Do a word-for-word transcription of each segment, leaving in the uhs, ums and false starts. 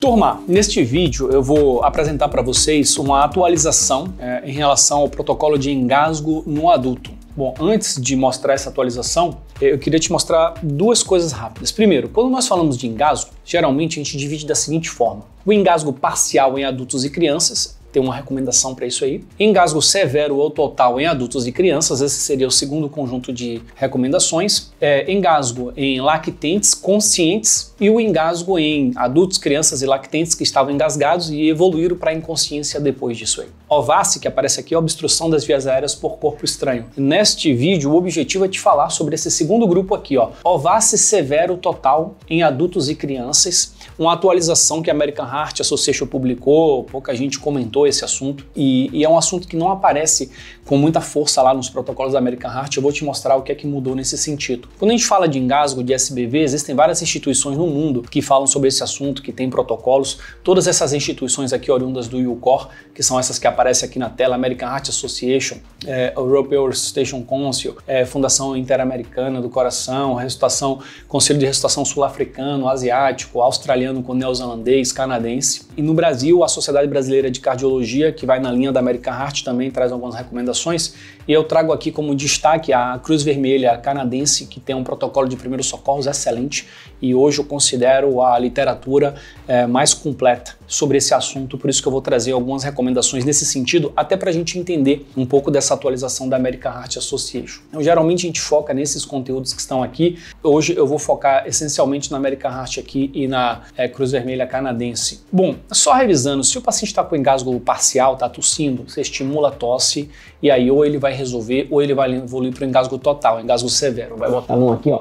Turma, neste vídeo eu vou apresentar para vocês uma atualização é, em relação ao protocolo de engasgo no adulto. Bom, antes de mostrar essa atualização, eu queria te mostrar duas coisas rápidas. Primeiro, quando nós falamos de engasgo, geralmente a gente divide da seguinte forma: o engasgo parcial em adultos e crianças, tem uma recomendação para isso aí. Engasgo severo ou total em adultos e crianças, esse seria o segundo conjunto de recomendações. É, engasgo em lactentes conscientes e o engasgo em adultos, crianças e lactentes que estavam engasgados e evoluíram para a inconsciência depois disso aí. OVACE, que aparece aqui, é obstrução das vias aéreas por corpo estranho. Neste vídeo, o objetivo é te falar sobre esse segundo grupo aqui, ó, OVACE severo total em adultos e crianças, uma atualização que a American Heart Association publicou, pouca gente comentou esse assunto, e, e é um assunto que não aparece com muita força lá nos protocolos da American Heart. Eu vou te mostrar o que é que mudou nesse sentido. Quando a gente fala de engasgo de S B V, existem várias instituições no mundo que falam sobre esse assunto, que tem protocolos. Todas essas instituições aqui oriundas do U C O R, que são essas que aparecem aqui na tela, American Heart Association, é, European Resuscitation Council, é, Fundação Interamericana do Coração, Ressuscitação, Conselho de Ressuscitação Sul-Africano, Asiático, Australiano com neozelandês, canadense. E no Brasil, a Sociedade Brasileira de Cardiologia, que vai na linha da American Heart, também traz algumas recomendações. E eu trago aqui como destaque a Cruz Vermelha canadense, que tem um protocolo de primeiros socorros excelente, e hoje eu considero a literatura é, mais completa sobre esse assunto, por isso que eu vou trazer algumas recomendações nesse sentido, até para a gente entender um pouco dessa atualização da American Heart Association. Então, geralmente a gente foca nesses conteúdos que estão aqui. Hoje eu vou focar essencialmente na American Heart aqui e na é, Cruz Vermelha canadense. Bom, só revisando, se o paciente está com engasgo parcial, está tossindo, você estimula a tosse, e aí ou ele vai resolver ou ele vai evoluir para o engasgo total, engasgo severo. Vai botar a mão aqui, ó.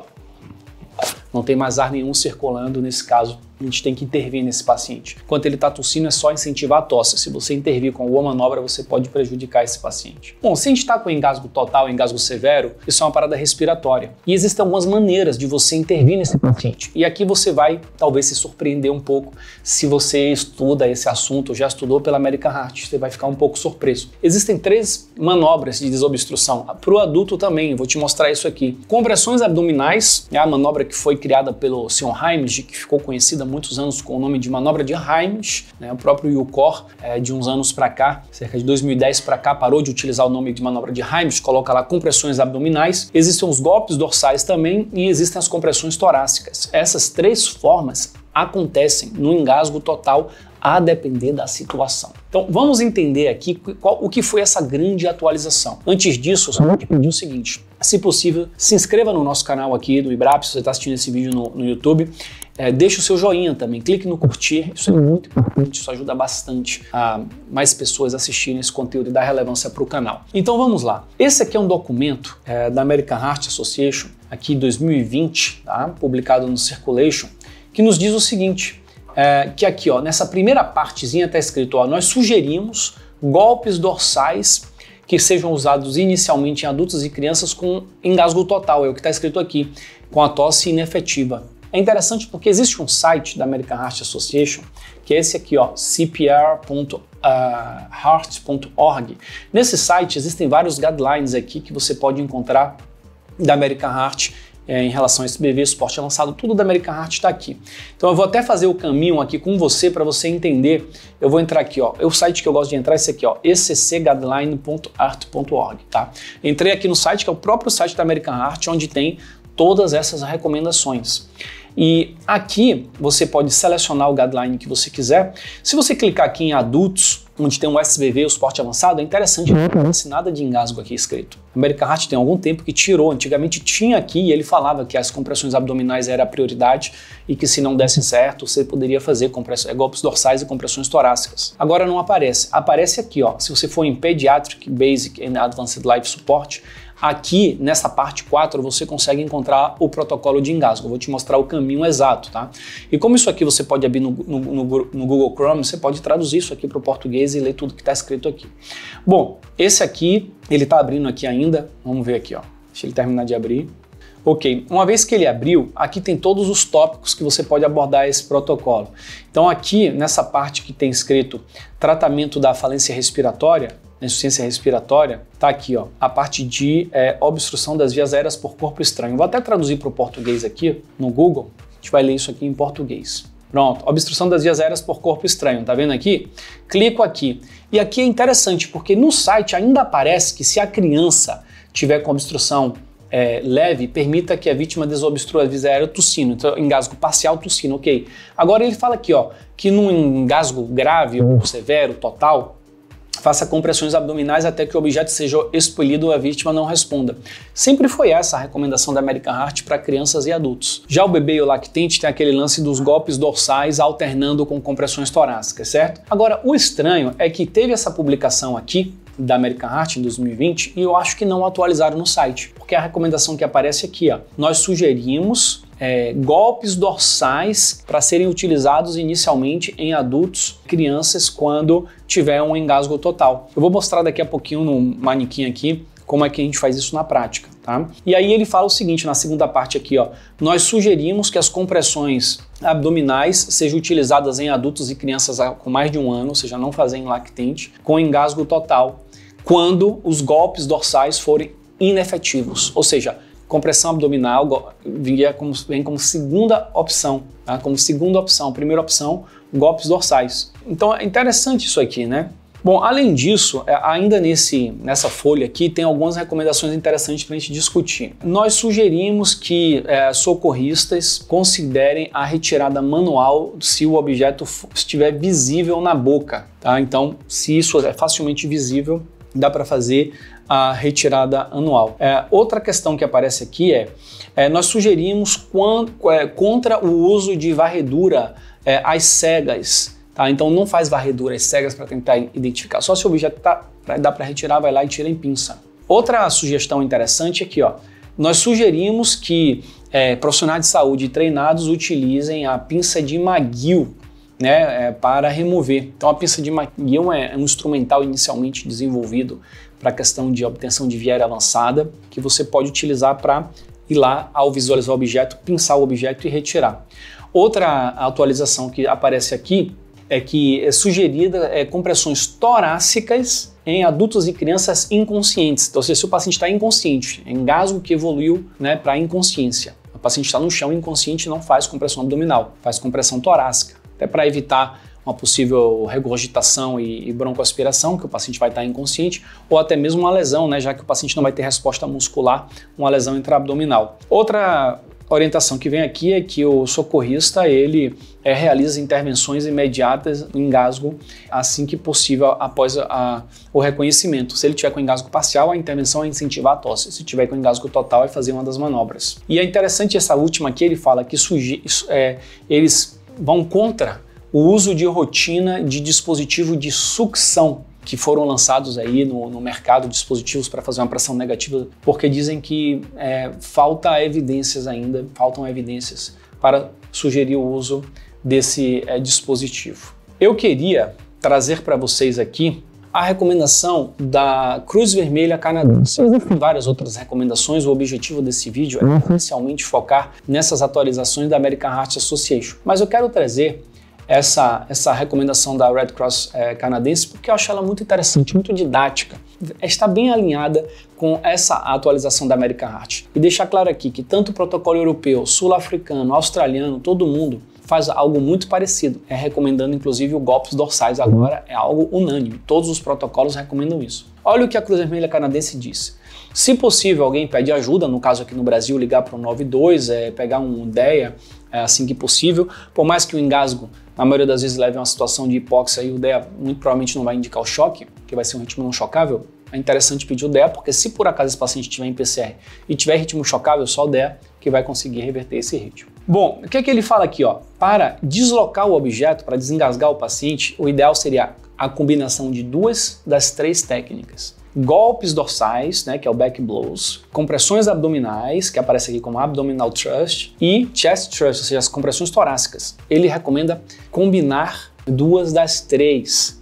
Não tem mais ar nenhum circulando nesse caso. A gente tem que intervir nesse paciente. Enquanto ele está tossindo, é só incentivar a tosse. Se você intervir com alguma manobra, você pode prejudicar esse paciente. Bom, se a gente está com engasgo total, engasgo severo, isso é uma parada respiratória. E existem algumas maneiras de você intervir nesse paciente. E aqui você vai, talvez, se surpreender um pouco se você estuda esse assunto, já estudou pela American Heart, você vai ficar um pouco surpreso. Existem três manobras de desobstrução. Para o adulto também, vou te mostrar isso aqui. Compressões abdominais, é a manobra que foi criada pelo senhor Heimlich, que ficou conhecida muitos anos com o nome de manobra de Heimlich, né? O próprio U C O R, é, de uns anos para cá, cerca de dois mil e dez para cá, parou de utilizar o nome de manobra de Heimlich, coloca lá compressões abdominais. Existem os golpes dorsais também e existem as compressões torácicas. Essas três formas acontecem no engasgo total, a depender da situação. Então vamos entender aqui qual, o que foi essa grande atualização. Antes disso, eu só vou te pedir o seguinte: se possível, se inscreva no nosso canal aqui do IBRAP, se você está assistindo esse vídeo no, no YouTube. É, deixe o seu joinha também, clique no curtir, isso é muito importante, isso ajuda bastante a mais pessoas assistirem esse conteúdo e dar relevância para o canal. Então vamos lá. Esse aqui é um documento é, da American Heart Association, aqui dois mil e vinte, tá? Publicado no Circulation, que nos diz o seguinte: É, que aqui, ó, nessa primeira partezinha está escrito, ó, nós sugerimos golpes dorsais que sejam usados inicialmente em adultos e crianças com engasgo total, é o que está escrito aqui, com a tosse inefetiva. É interessante porque existe um site da American Heart Association, que é esse aqui, ó, c p r ponto heart ponto org. Nesse site existem vários guidelines aqui que você pode encontrar da American Heart É, em relação a S B V, suporte avançado, tudo da American Heart está aqui. Então eu vou até fazer o caminho aqui com você para você entender. Eu vou entrar aqui, ó, o site que eu gosto de entrar é esse aqui, ó, e c c guideline ponto heart ponto org, tá? Entrei aqui no site, que é o próprio site da American Heart, onde tem todas essas recomendações. E aqui você pode selecionar o guideline que você quiser. Se você clicar aqui em adultos, onde tem o S B V, o suporte avançado, é interessante, não aparece nada de engasgo aqui escrito. A American Heart tem algum tempo que tirou, antigamente tinha aqui e ele falava que as compressões abdominais era a prioridade e que se não desse certo, você poderia fazer compressões, golpes dorsais e compressões torácicas. Agora não aparece, aparece aqui, ó, se você for em Pediatric Basic and Advanced Life Support, aqui nessa parte quatro você consegue encontrar o protocolo de engasgo. Eu vou te mostrar o caminho exato, tá? E como isso aqui você pode abrir no, no, no, no Google Chrome, você pode traduzir isso aqui para o português e ler tudo que está escrito aqui. Bom, esse aqui, ele está abrindo aqui ainda. Vamos ver aqui, ó. Deixa ele terminar de abrir. Ok, uma vez que ele abriu, aqui tem todos os tópicos que você pode abordar esse protocolo. Então aqui, nessa parte que tem escrito tratamento da falência respiratória, na insuficiência respiratória, tá aqui, ó, a parte de é, obstrução das vias aéreas por corpo estranho. Vou até traduzir para o português aqui no Google, a gente vai ler isso aqui em português. Pronto, obstrução das vias aéreas por corpo estranho, tá vendo aqui? Clico aqui. E aqui é interessante porque no site ainda aparece que se a criança tiver com obstrução é, leve, permita que a vítima desobstrua a via aérea tossindo. Então, engasgo parcial tossindo, ok. Agora ele fala aqui, ó, que num engasgo grave ou severo, total, faça compressões abdominais até que o objeto seja expelido ou a vítima não responda. Sempre foi essa a recomendação da American Heart para crianças e adultos. Já o bebê e o lactente tem aquele lance dos golpes dorsais alternando com compressões torácicas, certo? Agora, o estranho é que teve essa publicação aqui da American Heart em dois mil e vinte e eu acho que não atualizaram no site, porque a recomendação que aparece aqui, ó, nós sugerimos É, golpes dorsais para serem utilizados inicialmente em adultos, crianças, quando tiver um engasgo total. Eu vou mostrar daqui a pouquinho no manequim aqui como é que a gente faz isso na prática, tá? E aí ele fala o seguinte na segunda parte aqui, ó, nós sugerimos que as compressões abdominais sejam utilizadas em adultos e crianças com mais de um ano, ou seja, não fazer em lactente, com engasgo total, quando os golpes dorsais forem inefetivos, ou seja, compressão abdominal vem como, vem como segunda opção, tá? Como segunda opção. Primeira opção, golpes dorsais. Então é interessante isso aqui, né? Bom, além disso, ainda nesse, nessa folha aqui tem algumas recomendações interessantes para a gente discutir. Nós sugerimos que é, socorristas considerem a retirada manual se o objeto estiver visível na boca, tá? Então, se isso é facilmente visível, dá para fazer a retirada anual. É, outra questão que aparece aqui é, é nós sugerimos quando, é, contra o uso de varredura é, às cegas, tá? Então não faz varredura às cegas para tentar identificar, só se o objeto tá, dá para retirar, vai lá e tira em pinça. Outra sugestão interessante aqui, ó, nós sugerimos que é, profissionais de saúde treinados utilizem a pinça de McGill, né, é, para remover. Então a pinça de McGill é um instrumental inicialmente desenvolvido para a questão de obtenção de via aérea avançada, que você pode utilizar para ir lá, ao visualizar o objeto, pinçar o objeto e retirar. Outra atualização que aparece aqui é que é sugerida é, compressões torácicas em adultos e crianças inconscientes. Então, se o paciente está inconsciente, engasgo que evoluiu, né, para inconsciência. O paciente está no chão inconsciente, não faz compressão abdominal, faz compressão torácica, até para evitar uma possível regurgitação e, e broncoaspiração, que o paciente vai estar inconsciente, ou até mesmo uma lesão, né, já que o paciente não vai ter resposta muscular, uma lesão intraabdominal. Outra orientação que vem aqui é que o socorrista ele é, realiza intervenções imediatas no engasgo assim que possível após a, a, o reconhecimento. Se ele tiver com engasgo parcial, a intervenção é incentivar a tosse. Se tiver com engasgo total, é fazer uma das manobras. E é interessante essa última aqui, ele fala que sugi, é, eles vão contra o uso de rotina de dispositivo de sucção que foram lançados aí no, no mercado, dispositivos para fazer uma pressão negativa, porque dizem que é, falta evidências ainda, faltam evidências para sugerir o uso desse é, dispositivo. Eu queria trazer para vocês aqui a recomendação da Cruz Vermelha Canadense. Existem várias outras recomendações, o objetivo desse vídeo é essencialmente focar nessas atualizações da American Heart Association, mas eu quero trazer Essa, essa recomendação da Red Cross é, canadense, porque eu acho ela muito interessante, muito didática, está bem alinhada com essa atualização da American Heart. E deixar claro aqui que tanto o protocolo europeu, sul-africano, australiano, todo mundo faz algo muito parecido, é recomendando inclusive os golpes dorsais agora, é algo unânime, todos os protocolos recomendam isso. Olha o que a Cruz Vermelha Canadense diz. Se possível, alguém pede ajuda, no caso aqui no Brasil, ligar para o nove dois, é, pegar um D E A é, assim que possível, por mais que o engasgo na maioria das vezes leve a uma situação de hipóxia e o D E A muito provavelmente não vai indicar o choque, que vai ser um ritmo não chocável, é interessante pedir o D E A, porque se por acaso esse paciente estiver em P C R e tiver ritmo chocável, só o D E A que vai conseguir reverter esse ritmo. Bom, o que é que ele fala aqui, ó? Para deslocar o objeto, para desengasgar o paciente, o ideal seria a combinação de duas das três técnicas. Golpes dorsais, né, que é o back blows, compressões abdominais, que aparece aqui como abdominal thrust, e chest thrust, ou seja, as compressões torácicas. Ele recomenda combinar duas das três.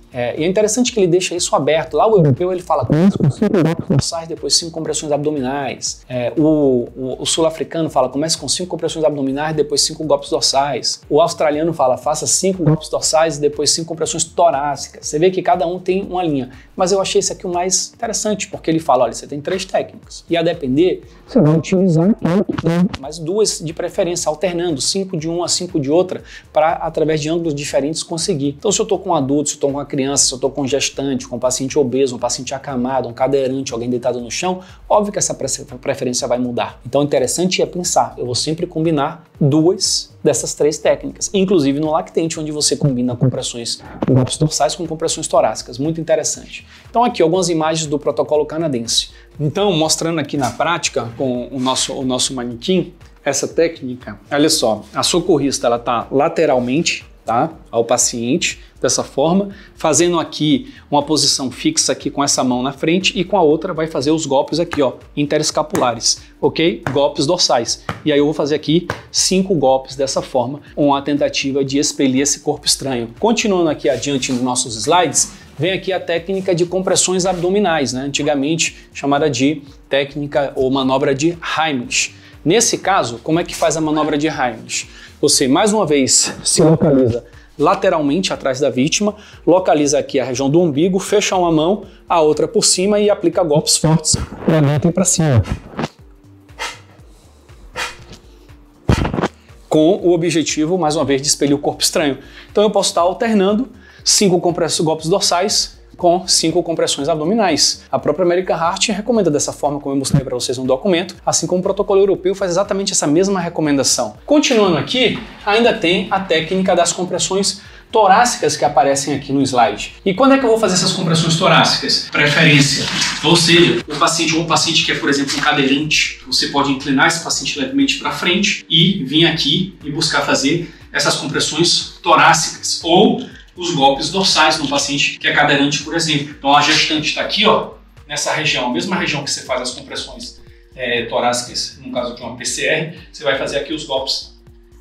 É, e é interessante que ele deixa isso aberto. Lá o europeu ele fala começa com cinco golpes dorsais, depois cinco compressões abdominais. É, o o, o sul-africano fala comece com cinco compressões abdominais, depois cinco golpes dorsais. O australiano fala faça cinco golpes dorsais e depois cinco compressões torácicas. Você vê que cada um tem uma linha. Mas eu achei esse aqui o mais interessante, porque ele fala, olha, você tem três técnicas. E a depender, você vai utilizar mais duas de preferência, alternando cinco de uma, cinco de outra, para através de ângulos diferentes conseguir. Então se eu estou com um adulto, se eu estou com uma criança, se eu estou com um gestante, com um paciente obeso, um paciente acamado, um cadeirante, alguém deitado no chão, óbvio que essa preferência vai mudar. Então o interessante é pensar, eu vou sempre combinar duas dessas três técnicas, inclusive no lactente, onde você combina compressões golpes dorsais com compressões torácicas, muito interessante. Então aqui algumas imagens do protocolo canadense. Então mostrando aqui na prática com o nosso, o nosso manequim, essa técnica, olha só, a socorrista ela está lateralmente, tá, ao paciente, dessa forma, fazendo aqui uma posição fixa aqui com essa mão na frente e com a outra vai fazer os golpes aqui, ó, interescapulares, ok? Golpes dorsais. E aí eu vou fazer aqui cinco golpes dessa forma, uma tentativa de expelir esse corpo estranho. Continuando aqui adiante nos nossos slides, vem aqui a técnica de compressões abdominais, né? Antigamente chamada de técnica ou manobra de Heimlich. Nesse caso, como é que faz a manobra de Heimlich? Você, mais uma vez, se localiza lateralmente atrás da vítima, localiza aqui a região do umbigo, fecha uma mão, a outra por cima e aplica golpes fortes para dentro e para cima. Com o objetivo, mais uma vez, de expelir o corpo estranho. Então eu posso estar alternando cinco golpes dorsais com cinco compressões abdominais. A própria American Heart recomenda dessa forma, como eu mostrei para vocês no documento, assim como o protocolo europeu faz exatamente essa mesma recomendação. Continuando aqui, ainda tem a técnica das compressões torácicas que aparecem aqui no slide. E quando é que eu vou fazer essas compressões torácicas? Preferência. Ou seja, o paciente ou um paciente que é, por exemplo, um cadeirante, você pode inclinar esse paciente levemente para frente e vir aqui e buscar fazer essas compressões torácicas. Ou os golpes dorsais no paciente que é cadeirante, por exemplo. Então a gestante está aqui, ó, nessa região, a mesma região que você faz as compressões é, torácicas, no caso de uma P C R, você vai fazer aqui os golpes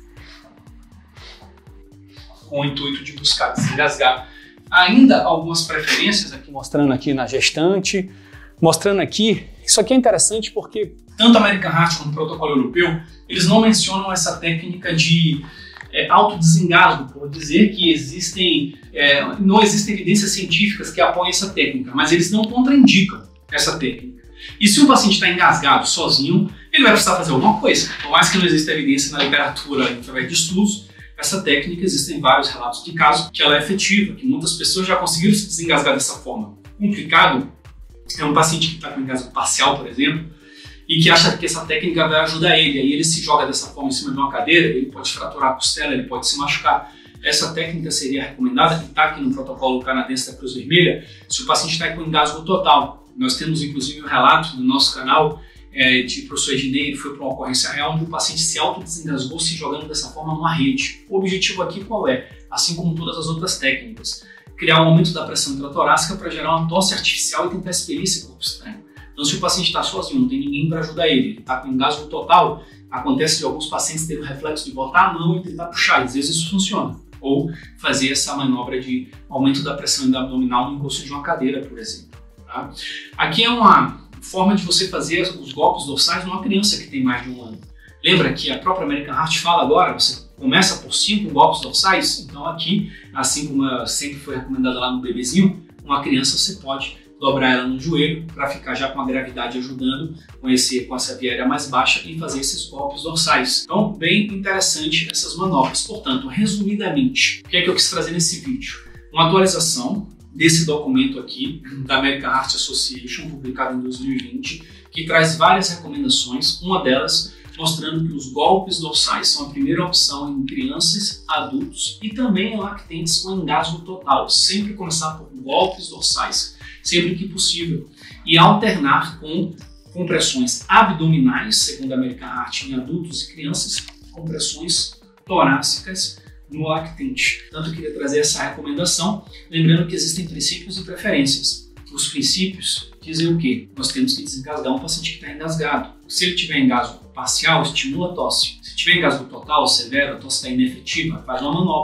com o intuito de buscar desengasgar. Ainda algumas preferências aqui, mostrando aqui na gestante, mostrando aqui, isso aqui é interessante porque tanto a American Heart como o protocolo europeu, eles não mencionam essa técnica de É, autodesengasgo, por dizer que existem, é, não existem evidências científicas que apoiem essa técnica, mas eles não contraindicam essa técnica. E se o paciente está engasgado sozinho, ele vai precisar fazer alguma coisa. Por mais que não exista evidência na literatura através de estudos, essa técnica existem vários relatos de casos que ela é efetiva, que muitas pessoas já conseguiram se desengasgar dessa forma. Complicado é um paciente que está com engasgo parcial, por exemplo, e que acha que essa técnica vai ajudar ele, aí ele se joga dessa forma em cima de uma cadeira, ele pode fraturar a costela, ele pode se machucar. Essa técnica seria recomendada, que está aqui no protocolo canadense da Cruz Vermelha, se o paciente está com engasgo total. Nós temos inclusive um relato no nosso canal é, de professor Ednei, ele foi para uma ocorrência real onde o paciente se autodesengasgou se jogando dessa forma numa rede. O objetivo aqui qual é? Assim como todas as outras técnicas, criar um aumento da pressão intratorácica para gerar uma tosse artificial e tentar expelir esse corpo estranho. Então, se o paciente está sozinho, não tem ninguém para ajudar ele, ele está com engasgo total, acontece de alguns pacientes terem o reflexo de botar a mão e tentar puxar, e às vezes isso funciona. Ou fazer essa manobra de aumento da pressão abdominal no encosto de uma cadeira, por exemplo. Tá? Aqui é uma forma de você fazer os golpes dorsais numa criança que tem mais de um ano. Lembra que a própria American Heart fala agora, você começa por cinco golpes dorsais, então aqui, assim como sempre foi recomendada lá no bebezinho, uma criança você pode dobrar ela no joelho para ficar já com a gravidade ajudando com, esse, com essa via aérea mais baixa e fazer esses golpes dorsais. Então, bem interessante essas manobras. Portanto, resumidamente, o que é que eu quis trazer nesse vídeo? Uma atualização desse documento aqui da American Heart Association, publicado em dois mil e vinte, que traz várias recomendações, uma delas mostrando que os golpes dorsais são a primeira opção em crianças, adultos e também em lactentes com engasgo total. Sempre começar por golpes dorsais, sempre que possível, e alternar com compressões abdominais, segundo a American Heart, em adultos e crianças, compressões torácicas no lactente. Portanto, eu queria trazer essa recomendação, lembrando que existem princípios e preferências. Os princípios dizem o quê? Nós temos que desengasgar um paciente que está engasgado. Se ele tiver engasgo parcial, estimula a tosse. Se tiver engasgo total, severo, a tosse está inefetiva, faz uma manobra.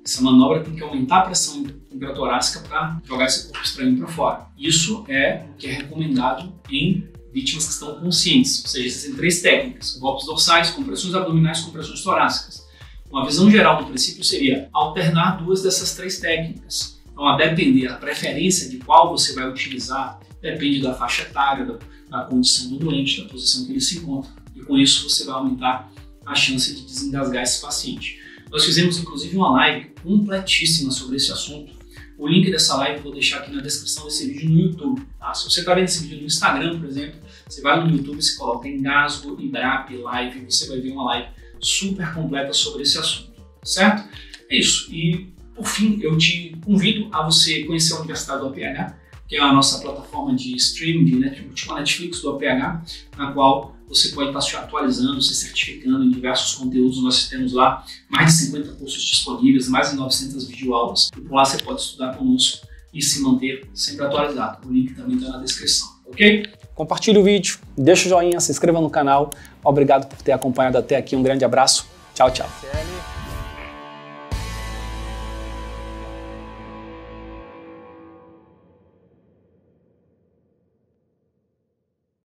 Essa manobra tem que aumentar a pressão intratorácica para jogar esse corpo estranho para fora. Isso é o que é recomendado em vítimas que estão conscientes, ou seja, existem três técnicas: golpes dorsais, compressões abdominais, compressões torácicas. Uma visão geral do princípio seria alternar duas dessas três técnicas. Então, a depender da preferência de qual você vai utilizar, depende da faixa etária, da, da condição do doente, da posição que ele se encontra. E com isso você vai aumentar a chance de desengasgar esse paciente. Nós fizemos inclusive uma live completíssima sobre esse assunto. O link dessa live eu vou deixar aqui na descrição desse vídeo no YouTube. Tá? Se você está vendo esse vídeo no Instagram, por exemplo, você vai no YouTube e se coloca Engasgo, Ibrap, live, e você vai ver uma live super completa sobre esse assunto, certo? É isso. E, por fim, eu te convido a você conhecer a Universidade do A P H, que é a nossa plataforma de streaming, de Netflix, tipo a Netflix do A P H, na qual você pode estar se atualizando, se certificando em diversos conteúdos. Nós temos lá mais de cinquenta cursos disponíveis, mais de novecentas videoaulas. E por lá você pode estudar conosco e se manter sempre atualizado. O link também está na descrição, ok? Compartilhe o vídeo, deixa o joinha, se inscreva no canal. Obrigado por ter acompanhado até aqui. Um grande abraço. Tchau, tchau.